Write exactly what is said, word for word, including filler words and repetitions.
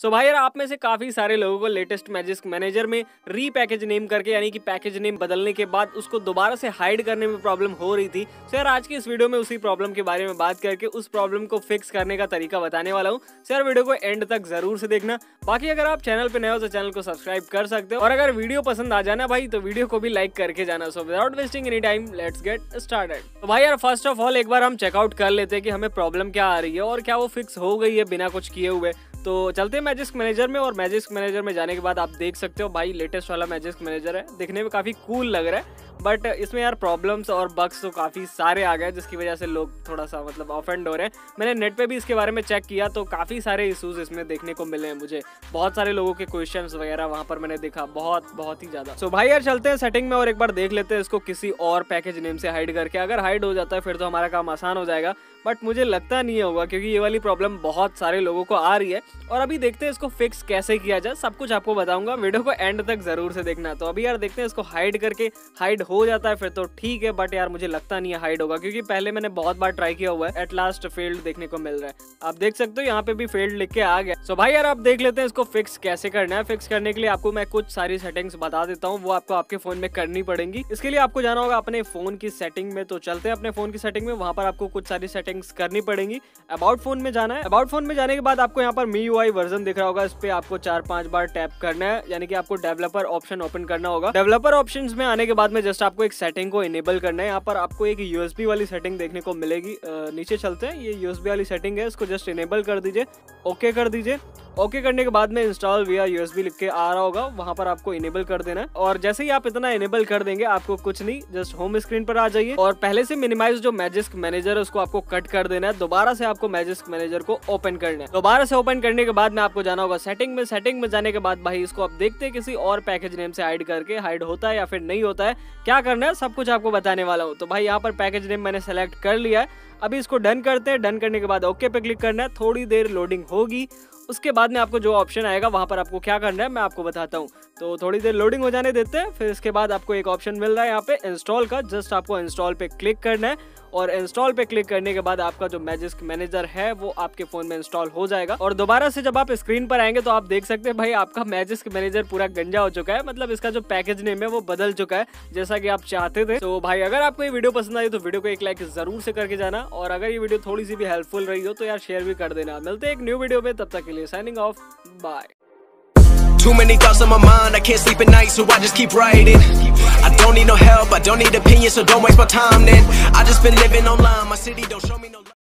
सो भाई यार, आप में से काफी सारे लोगों को लेटेस्ट मैजिस्क मैनेजर में री पैकेज नेम करके यानी कि पैकेज नेम बदलने के बाद उसको दोबारा से हाइड करने में प्रॉब्लम हो रही थी। सो यार, आज की इस वीडियो में उसी प्रॉब्लम के बारे में बात करके उस प्रॉब्लम को फिक्स करने का तरीका बताने वाला हूँ। सो यार, वीडियो को एंड तक जरूर से देखना। बाकी अगर आप चैनल पे नए हो तो चैनल को सब्सक्राइब कर सकते हो, और अगर वीडियो पसंद आ जाना भाई तो वीडियो को भी लाइक करके जाना। So without wasting any time let's get started. तो भाई यार, फर्स्ट ऑफ ऑल एक बार हम चेकआउट कर लेते हैं कि हमें प्रॉब्लम क्या आ रही है और क्या वो फिक्स हो गई है बिना कुछ किए हुए। तो चलते हैं मैजिस्क मैनेजर में, और मैजिस्क मैनेजर में जाने के बाद आप देख सकते हो भाई लेटेस्ट वाला मैजिस्क मैनेजर है। दिखने में काफ़ी कूल लग रहा है, बट इसमें यार प्रॉब्लम्स और बग्स तो काफ़ी सारे आ गए, जिसकी वजह से लोग थोड़ा सा मतलब ऑफेंड हो रहे हैं। मैंने नेट पे भी इसके बारे में चेक किया तो काफ़ी सारे इशूज़ इसमें देखने को मिले हैं मुझे। बहुत सारे लोगों के क्वेश्चंस वगैरह वहाँ पर मैंने देखा, बहुत बहुत ही ज़्यादा। सो भाई यार, चलते हैं सेटिंग में और एक बार देख लेते हैं इसको किसी और पैकेज नेम से हाइड करके। अगर हाइड हो जाता है फिर तो हमारा काम आसान हो जाएगा, बट मुझे लगता नहीं होगा क्योंकि ये वाली प्रॉब्लम बहुत सारे लोगों को आ रही है। और अभी देखते हैं इसको फिक्स कैसे किया जाए, सब कुछ आपको बताऊंगा। वीडियो को एंड तक जरूर से देखना। तो अभी यार देखते हैं इसको हाइड करके हाइड हो जाता है फिर तो ठीक है, बट यार मुझे लगता नहीं है हाइड होगा, क्योंकि पहले मैंने बहुत बार ट्राई किया हुआ है। एट लास्ट फेल्ड देखने को मिल रहा है, आप देख सकते हो यहाँ पे भी फेल्ड लिख के आ गया। सो भाई यार, आप देख लेते हैं इसको फिक्स कैसे करना है। फिक्स करने के लिए आपको मैं कुछ सारी सेटिंग्स बता देता हूँ, वो आपको आपके फोन में करनी पड़ेंगी। इसके लिए आपको जाना होगा अपने फोन की सेटिंग में। तो चलते हैं अपने फोन की सेटिंग में, वहां पर आपको कुछ सारी सेटिंग्स करनी पड़ेंगी। अबाउट फोन में जाना है। अबाउट फोन में जाने के बाद आपको यहाँ पर मी यू आई वर्जन दिख रहा होगा, इस पे आपको चार पांच बार टैप करना है, यानी कि आपको डेवलपर ऑप्शन ओपन करना होगा। डेवलपर ऑप्शंस में आने के बाद में जस्ट आपको एक सेटिंग को इनेबल करना है। यहाँ पर आपको एक यूएसबी वाली सेटिंग देखने को मिलेगी। नीचे चलते हैं, ये यूएसबी वाली सेटिंग है, इसको जस्ट इनेबल कर दीजिए, ओके कर दीजिए। ओके करने के बाद में इंस्टॉल विया यूएसबी लिख के आ रहा होगा, वहां पर आपको इनेबल कर देना है। और जैसे ही आप इतना इनेबल कर देंगे, आपको कुछ नहीं, जस्ट होम स्क्रीन पर आ जाइए और पहले से मिनिमाइज जो मैजिस्क मैनेजर है उसको आपको कट कर देना है। दोबारा से आपको मैजिस्क मैनेजर को ओपन करना है। दोबारा से ओपन करने के बाद में आपको जाना होगा सेटिंग में। सेटिंग में जाने के बाद भाई इसको आप देखते हैं किसी और पैकेज नेम से हाइड करके हाइड होता है या फिर नहीं होता है, क्या करना है सब कुछ आपको बताने वाला हूँ। तो भाई यहाँ पर पैकेज नेम मैंने सेलेक्ट कर लिया है। अभी इसको डन करते हैं। डन करने के बाद ओके पे क्लिक करना है। थोड़ी देर लोडिंग होगी, उसके बाद में आपको जो ऑप्शन आएगा वहां पर आपको क्या करना है मैं आपको बताता हूँ। तो थोड़ी देर लोडिंग हो जाने देते हैं। फिर इसके बाद आपको एक ऑप्शन मिल रहा है यहाँ पे इंस्टॉल का, जस्ट आपको इंस्टॉल पे क्लिक करना है। और इंस्टॉल पे क्लिक करने के बाद आपका जो मैजिस्क मैनेजर है वो आपके फोन में इंस्टॉल हो जाएगा। और दोबारा से जब आप स्क्रीन पर आएंगे तो आप देख सकते हैं भाई आपका मैजिस्क मैनेजर पूरा गंजा हो चुका है, मतलब इसका जो पैकेज नेम है वो बदल चुका है जैसा कि आप चाहते थे। तो भाई अगर आपको ये वीडियो पसंद आई तो वीडियो को एक लाइक जरूर से करके जाना, और अगर ये वीडियो थोड़ी सी भी हेल्पफुल रही हो तो यार शेयर भी कर देना। मिलते हैं एक न्यू वीडियो में, तब तक के लिए signing off, bye. Too many thoughts on my mind, I can't sleep at night, so I just keep writing. I don't need no help, I don't need opinions, so don't waste my time then. I just been living online, my city don't show me no love.